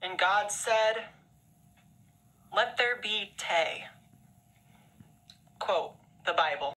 And God said, "Let there be Tay." Quote the Bible.